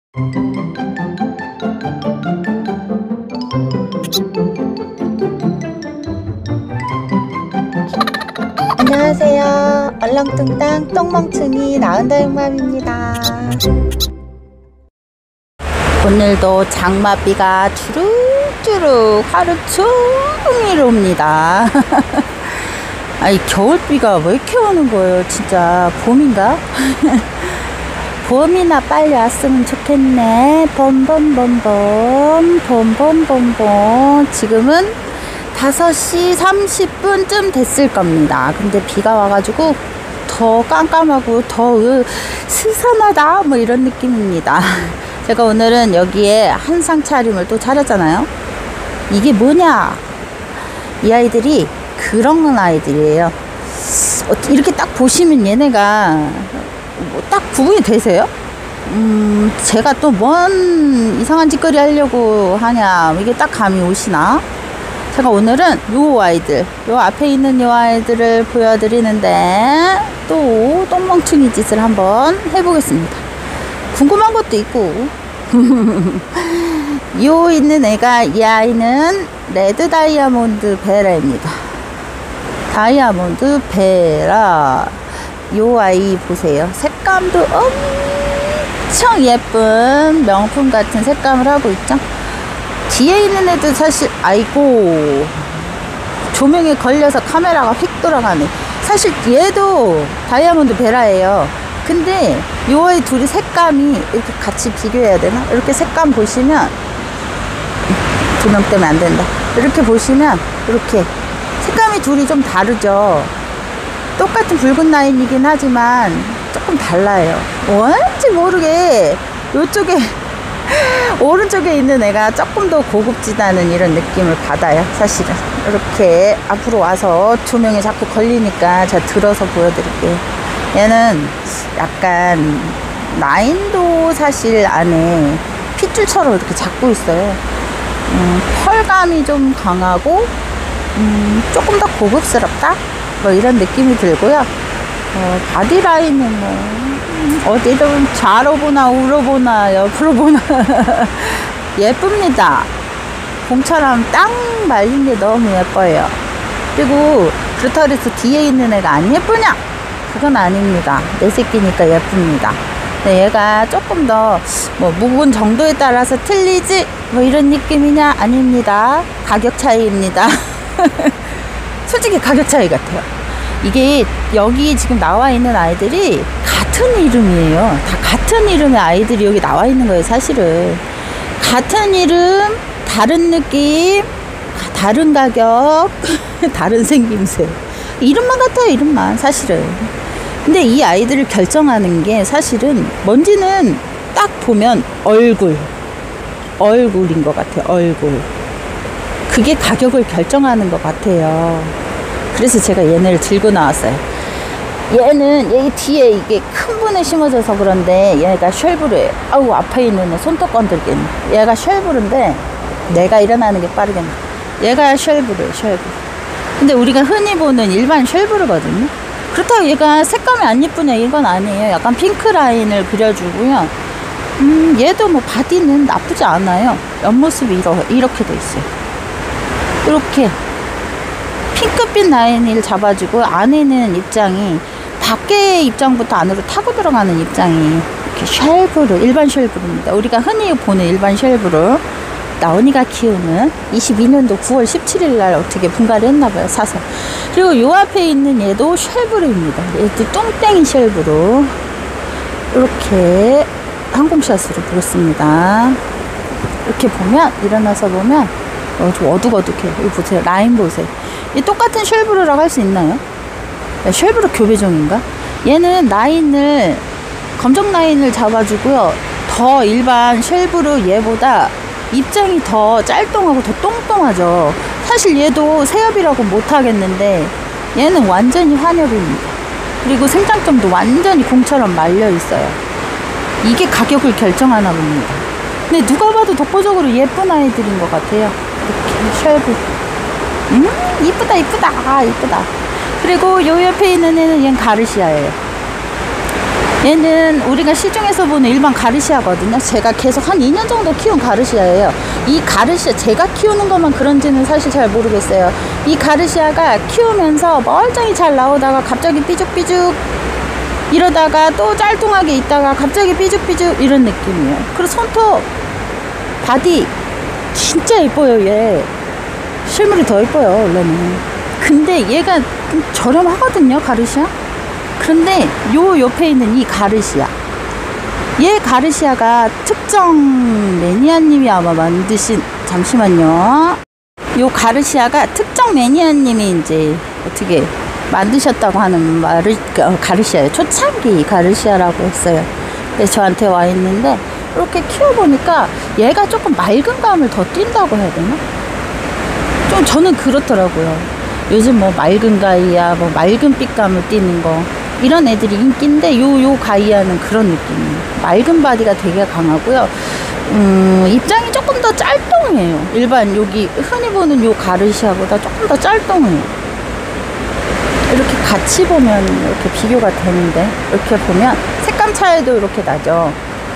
안녕하세요. 얼렁뚱땅 똥멍충이 나은다육맘입니다. 오늘도 장맛비가 주룩주룩 하루 종일 옵니다. 아니, 겨울비가 왜 이렇게 오는 거예요? 진짜 봄인가? 봄이나 빨리 왔으면 좋겠네. 봄봄봄봄 봄봄봄봄. 지금은 5시 30분쯤 됐을 겁니다. 근데 비가 와가지고 더 깜깜하고 더 스산하다 뭐 이런 느낌입니다. 제가 오늘은 여기에 한상 차림을 또 차렸잖아요. 이게 뭐냐, 이 아이들이 그런 아이들이에요. 이렇게 딱 보시면 얘네가 딱 구분이 되세요? 제가 또 뭔 이상한 짓거리 하려고 하냐, 이게 딱 감이 오시나? 제가 오늘은 요 아이들, 요 앞에 있는 요 아이들을 보여드리는데 또 똥멍충이 짓을 한번 해보겠습니다. 궁금한 것도 있고. 요 있는 애가, 이 아이는 레드 다이아몬드 베라입니다. 다이아몬드 베라. 요 아이 보세요. 색감도 엄청 예쁜 명품 같은 색감을 하고 있죠. 뒤에 있는 애도 사실, 아이고, 조명에 걸려서 카메라가 휙 돌아가네. 사실 얘도 다이아몬드 베라예요. 근데 요 아이 둘이 색감이 이렇게 같이 비교해야 되나? 이렇게 색감 보시면, 조명 때문에 안 된다. 이렇게 보시면 이렇게 색감이 둘이 좀 다르죠. 똑같은 붉은 라인이긴 하지만 조금 달라요. 뭔지 모르게 요쪽에 오른쪽에 있는 애가 조금 더 고급지다는 이런 느낌을 받아요. 사실은 이렇게 앞으로 와서 조명에 자꾸 걸리니까 제가 들어서 보여드릴게요. 얘는 약간 라인도 사실 안에 핏줄처럼 이렇게 잡고 있어요. 펄감이 좀 강하고 조금 더 고급스럽다 뭐 이런 느낌이 들고요. 바디 라인은 뭐 어디든 좌로 보나 우로 보나 옆으로 보나 예쁩니다. 봄처럼 딱 말린 게 너무 예뻐요. 그리고 그렇다고 해서 뒤에 있는 애가 안 예쁘냐? 그건 아닙니다. 내 새끼니까 예쁩니다. 근데 얘가 조금 더 뭐 묵은 정도에 따라서 틀리지 뭐 이런 느낌이냐? 아닙니다. 가격 차이입니다. 솔직히 가격 차이 같아요. 이게 여기 지금 나와 있는 아이들이 같은 이름이에요. 다 같은 이름의 아이들이 여기 나와 있는 거예요. 사실은 같은 이름, 다른 느낌, 다른 가격, 다른 생김새. 이름만 같아요. 이름만. 사실은. 근데 이 아이들을 결정하는 게 사실은 뭔지는 딱 보면 얼굴인 것 같아요. 얼굴. 그게 가격을 결정하는 것 같아요. 그래서 제가 얘네를 들고 나왔어요. 얘는 여기 뒤에 이게 큰 분에 심어져서 그런데 얘가 쉘브르예요. 아우, 앞에 있는 애 손톱 건들겠네. 얘가 쉘브르인데 내가 일어나는 게 빠르겠네. 얘가 쉘브르예요. 쉘브르. 근데 우리가 흔히 보는 일반 쉘브르거든요. 그렇다고 얘가 색감이 안 예쁘냐 이건 아니에요. 약간 핑크 라인을 그려주고요. 얘도 뭐 바디는 나쁘지 않아요. 옆모습이 이렇게 돼 있어요. 이렇게 핑크빛 라인을 잡아주고 안에는 입장이 밖에 입장부터 안으로 타고 들어가는 입장이 이렇게 쉘브르, 일반 쉘브르입니다. 우리가 흔히 보는 일반 쉘브르. 나은이가 키우는 22년도 9월 17일 날 어떻게 분갈이 했나봐요. 사서. 그리고 요 앞에 있는 얘도 쉘브르입니다. 얘도 뚱땡이 쉘브르. 이렇게 항공샷으로 보겠습니다. 이렇게 보면, 일어나서 보면 좀 어둑어둑해요. 이거 보세요. 라인 보세요. 이 똑같은 쉘브르라고 할 수 있나요? 쉘브르 교배종인가? 얘는 라인을, 검정 라인을 잡아주고요. 더 일반 쉘브르 얘보다 입장이 더 짤뚱하고 더 똥똥하죠. 사실 얘도 새엽이라고 못하겠는데 얘는 완전히 환엽입니다. 그리고 생장점도 완전히 공처럼 말려있어요. 이게 가격을 결정하나 봅니다. 근데 누가 봐도 독보적으로 예쁜 아이들인 것 같아요. 이렇게 쉘브. 이쁘다 이쁘다. 아, 이쁘다. 그리고 요 옆에 있는 애는 얘는 가르시아예요. 얘는 우리가 시중에서 보는 일반 가르시아거든요. 제가 계속 한 2년 정도 키운 가르시아예요. 이 가르시아, 제가 키우는 것만 그런지는 사실 잘 모르겠어요. 이 가르시아가 키우면서 멀쩡히 잘 나오다가 갑자기 삐죽삐죽 이러다가 또 짤뚱하게 있다가 갑자기 삐죽삐죽 이런 느낌이에요. 그리고 손톱, 바디 진짜 예뻐요. 얘 실물이 더 예뻐요 원래는. 근데 얘가 좀 저렴하거든요, 가르시아. 그런데 요 옆에 있는 이 가르시아, 얘 가르시아가 특정 매니아님이 아마 만드신, 잠시만요, 요 가르시아가 특정 매니아님이 이제 어떻게 만드셨다고 하는 말을, 가르시아예요. 초창기 가르시아라고 했어요. 그래서 저한테 와 있는데 이렇게 키워보니까 얘가 조금 맑은 감을 더 띈다고 해야 되나? 좀 저는 그렇더라고요. 요즘 뭐 맑은 가이아, 뭐 맑은 빛감을 띠는 거, 이런 애들이 인기인데 요 가이아는 그런 느낌이에요. 맑은 바디가 되게 강하고요. 입장이 조금 더 짤뚱해요. 일반 여기 흔히 보는 요 가르시아보다 조금 더 짤뚱해요. 이렇게 같이 보면 이렇게 비교가 되는데, 이렇게 보면 색감 차이도 이렇게 나죠.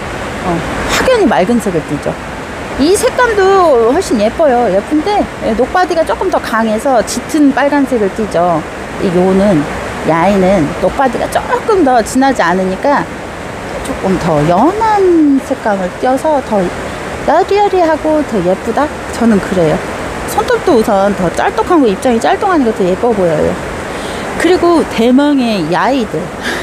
확연히 맑은 색을 띠죠. 이 색감도 훨씬 예뻐요. 예쁜데 녹바디가 조금 더 강해서 짙은 빨간색을 띠죠. 요는, 야이는 녹바디가 조금 더 진하지 않으니까 조금 더 연한 색감을 띄어서 더 여리여리하고 더 예쁘다? 저는 그래요. 손톱도 우선 더 짤뚝하고 입장이 짤뚱하니까 더 예뻐 보여요. 그리고 대망의 야이들.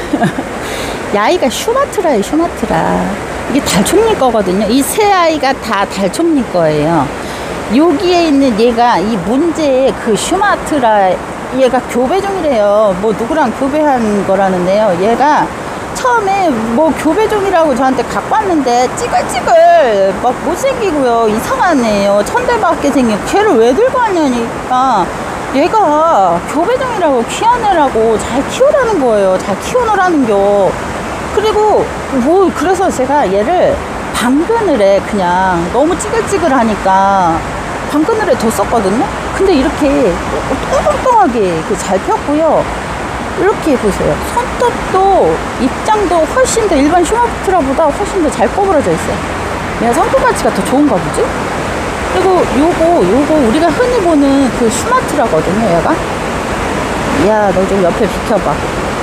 야이가 슈마트라예요, 슈마트라. 이게 달총님 거거든요. 이 세 아이가 다 달총님 거예요. 여기에 있는 얘가 이 문제의 그 슈마트라, 얘가 교배종이래요. 뭐 누구랑 교배한 거라는데요. 얘가 처음에 뭐 교배종이라고 저한테 갖고 왔는데 찌글찌글 막 못생기고요. 이상한 애예요. 천대받게 생긴. 걔를 왜 들고 왔냐니까 얘가 교배종이라고, 귀한 애라고 잘 키우라는 거예요. 잘 키워놓으라는 겨. 그리고 뭐 그래서 제가 얘를 방그늘에 그냥 너무 찌글찌글하니까 방그늘에 뒀었거든요. 근데 이렇게 똥똥똥하게 잘 폈고요. 이렇게 보세요. 손톱도 입장도 훨씬 더 일반 슈마트라보다 훨씬 더 잘 꼬부러져 있어요. 얘가 손톱 가치가 더 좋은가 보지? 그리고 요거 우리가 흔히 보는 그 슈마트라거든요. 얘가, 야 너 좀 옆에 비켜봐.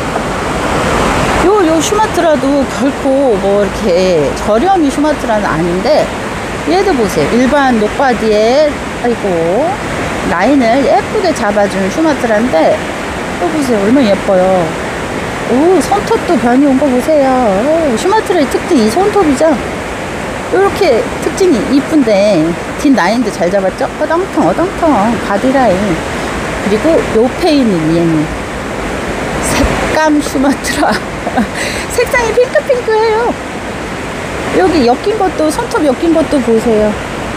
요 슈마트라도 결코 뭐 이렇게 저렴이 슈마트라는 아닌데, 얘도 보세요. 일반 녹바디에, 아이고, 라인을 예쁘게 잡아주는 슈마트라인데, 또 보세요. 얼마나 예뻐요. 오, 손톱도 변이 온 거 보세요. 슈마트라의 특징이 이 손톱이죠. 이렇게 특징이 이쁜데 뒷 라인도 잘 잡았죠? 어덩텅 바디라인. 그리고 옆에 있는 얘는 색감 슈마트라. 색상이 핑크핑크해요. 여기 엮인 것도, 손톱 엮인 것도 보세요.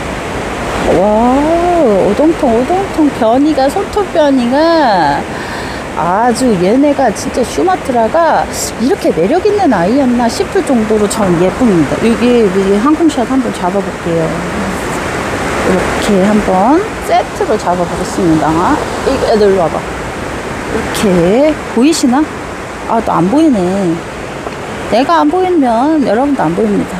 와, 오동통 변이가, 손톱 변이가 아주, 얘네가 진짜 슈마트라가 이렇게 매력 있는 아이였나 싶을 정도로 전 예쁩니다. 여기 항공샷 한번 잡아볼게요. 이렇게 한번 세트로 잡아보겠습니다. 이거 애들 와봐. 이렇게 보이시나? 아, 또 안 보이네. 내가 안 보이면 여러분도 안 보입니다.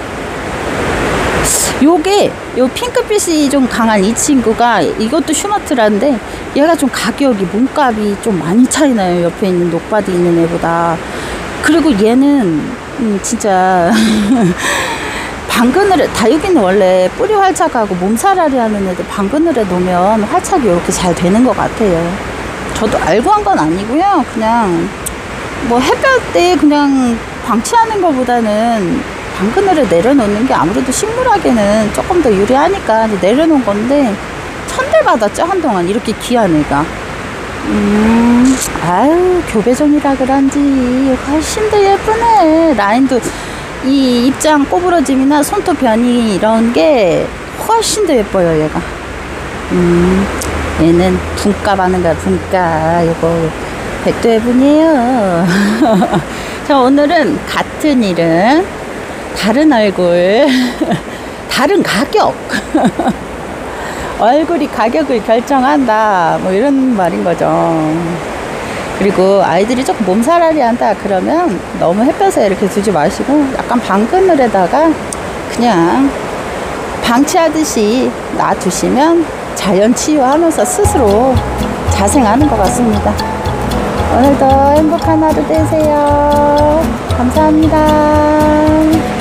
이렇게 요 핑크빛이 좀 강한 이 친구가, 이것도 슈마트라인데 얘가 좀 가격이, 몸값이 좀 많이 차이나요. 옆에 있는 녹바디 있는 애보다. 그리고 얘는 진짜 방그늘에, 다육이는 원래 뿌리 활착하고 몸살알이 하는 애들 방그늘에 놓으면 활착이 이렇게 잘 되는 것 같아요. 저도 알고 한 건 아니고요. 그냥 뭐 햇볕에 그냥 방치하는 것보다는 방그늘에 내려놓는 게 아무래도 식물학에는 조금 더 유리하니까 내려놓은 건데, 천대받았죠 한동안. 이렇게 귀한 애가. 아유, 교배종이라 그런지 훨씬 더 예쁘네. 라인도, 이 입장 꼬부러짐이나 손톱 변이 이런 게 훨씬 더 예뻐요. 얘가 얘는 분값 하는 거야. 분값. 이거 백도해분이에요. 자, 오늘은 같은 일은 다른 얼굴 다른 가격. 얼굴이 가격을 결정한다, 뭐 이런 말인 거죠. 그리고 아이들이 조금 몸살알이 한다 그러면 너무 햇볕에 이렇게 두지 마시고 약간 방그늘에다가 그냥 방치하듯이 놔두시면 자연 치유하면서 스스로 자생하는 것 같습니다. 오늘도 행복한 하루 되세요. 감사합니다.